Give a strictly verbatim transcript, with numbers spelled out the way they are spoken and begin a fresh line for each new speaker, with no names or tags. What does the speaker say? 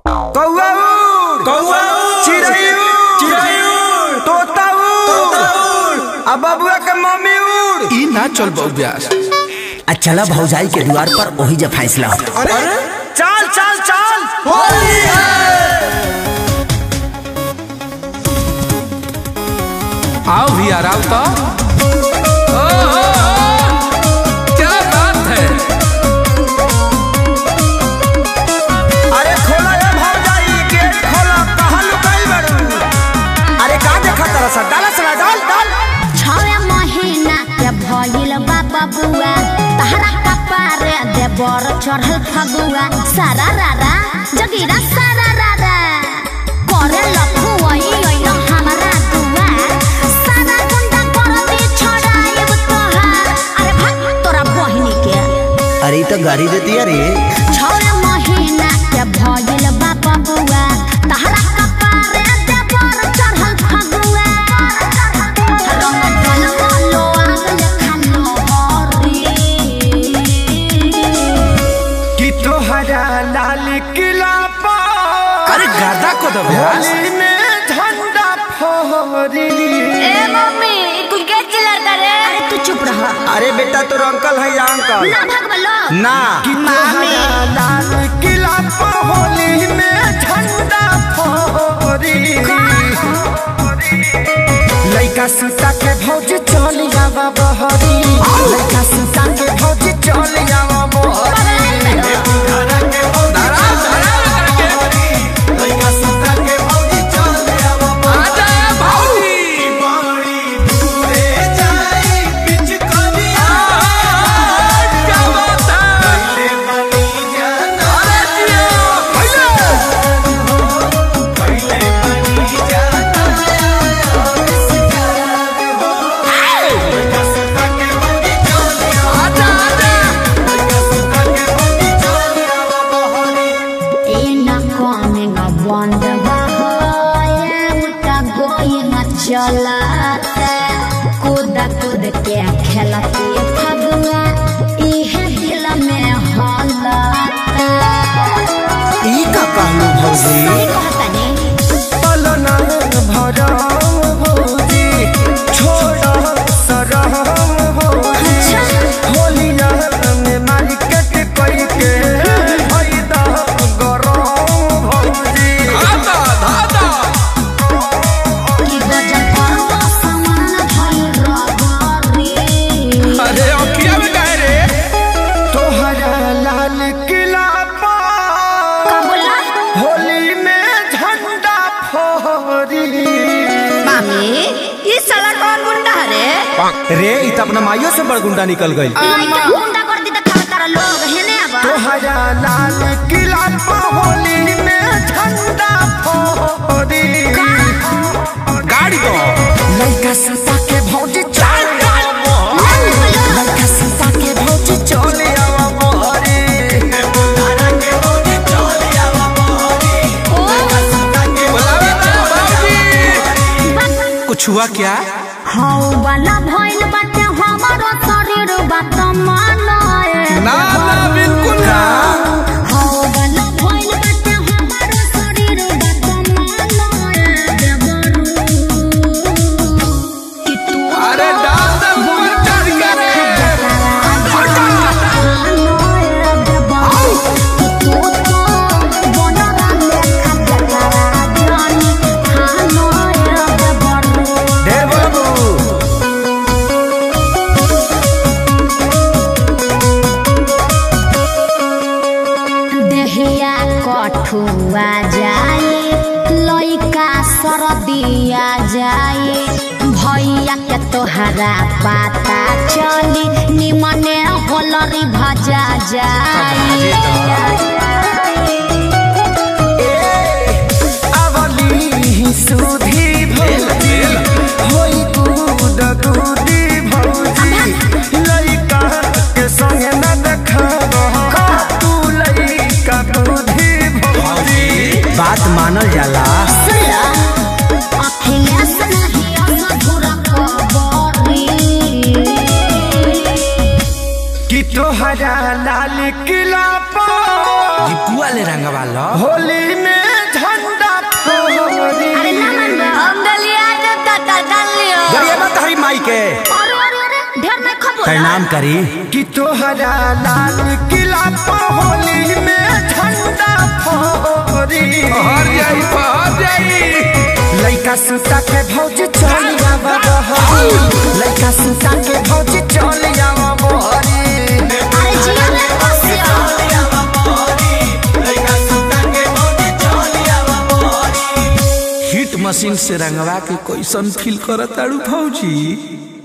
कौआ उड़
कौआ उड़
चिड़ै उड़
चिड़ै उड़
तोता उड़
तोता उड़
आ बबुआ के मम्मी उड़।
ई ना चल बउब्यास।
आ चला भौजाई के द्वार पर वही जब फैसला हो।
अरे चल चल चल
होली है। आओ भी यार आओ तो। ओ, ओ, ओ, क्या बात है।
अरे खोला ये भौजाई गेट खोला, कहाँ लुकाई बड़ू? अरे का देखा तरह सा डाला सला डाल डाल।
छवे महीना के भइल बाबा बुआ तहरा कपारे देवर चढ़ल फगुआ सारा रारा जगीरा सारा रारा करे लखुआई ओइलो हमरा दुआ सारा गुंडा कर दे छड़ाएब तोहार। अरे भाग तोरा बहिनी के।
अरे तो गाड़ी देती है रे।
छवे महीना के भइल बाबा बुआ तहरा कपारे देवर चढ़ल फगुआ रंग ढलो आगल खानो हरी
कि तोहरा लाल किला पर
अरे गादा को दो ब्यास।
होली में झंडा फहरी।
ए मम्मी कुल के चिल्लाता रे? अरे तू चुप रह।
अरे बेटा तोर अंकल है या अंकल
ना भाग बलो
ना। कि
मामी
तोहरा लाल किला पर होली में झंडा फहरी। लइका सुता के भौज चल जावा बहरी। लइका सुता के भौज चल जावा बहरी। लइका सुता के भौज चल जावा बहरी।
आजा भाऊजी।
बड़ी दूरे जाई बिच कनिया।
क्या बात है।
पहले बनी जाना।
अरे जियो
पहले बनी जाना। लइका सुता के भौज चल जावा।
आजा आजा।
लइका सुता के भौज चल जावा बहरी।
ए ना कमिंग बंद बहोए उता गोइंग चलाते कूद कूद के खेलती फगुआ इहे दिल में हलता।
ई का कहलू भौजी।
सही कहतनी
पलना भरम भौजी छोड़ा सरम भौजी। होलिया में मार्केट कई के फायदा गरम भौजी।
धादा धादा।
कि गजब करवा समान भइल रगरी।
अरे अखिया में काहे रे।
तोहरा लाल किला पर
का बोला
होली में झंडा फहरी।
मामी ई साला कौन गुंडा रे?
रे इ त अपना माइयों से बड़ गुंडा निकल गई।
लइका गुंडा कर दी त का तारा लोग हेने अब
तोहरा लाल किला पर होली में झंडा फहरी।
गाड़ी दो।
लइका सुता के भौजी चल लइका सुता के भौजी चल आवा बहरी। तारा के भौजी चल आवा बहरी। लइका सुता के
बुलावे तो भाऊजी। कुछ हुआ क्या।
हौ वाला भइल बाटे हमारो शरीर बात मानए
ना ना बिल्कुल ना।
हौ वाला भइल बाटे हमारो शरीर बात मानए देवरू कि तू
अरे डाल दे ऊपर चढ़ के रे।
ढेर बाबू
देहिया कठुआ जाए लइका सरदिया जाए भैया के तोहरा पता चली निमने होलरी भजा जाए।
अवली सुधी भौजी होई कूद कूदी भौजी। लइका के संग न देखा तू लइका कूदी भौजी।
बात मानल जाला।
अखिलेश नहीं अधूरा खबरी
कि तोहरा लाल किला पर
दीपुआ
ले रंगवा लो
होली में झंडा फहरी।
अरे ना मन हम गलिया जब तक डाल लियो
गरिया मत हरी माई के
अरे अरे अरे ढेर में खबो
प्रणाम करी
कि तोहरा लाल किला पर होली में झंडा फहरी।
पहर जाई पहर जाई
लइका सुता के भौज चल आवा बहरी। लइका सुता के भौज चल आवा बहरी।
अरे जिया में बसियो
हिट मशीन से रंगवा के कैसन फील करत आड़ू भौजी।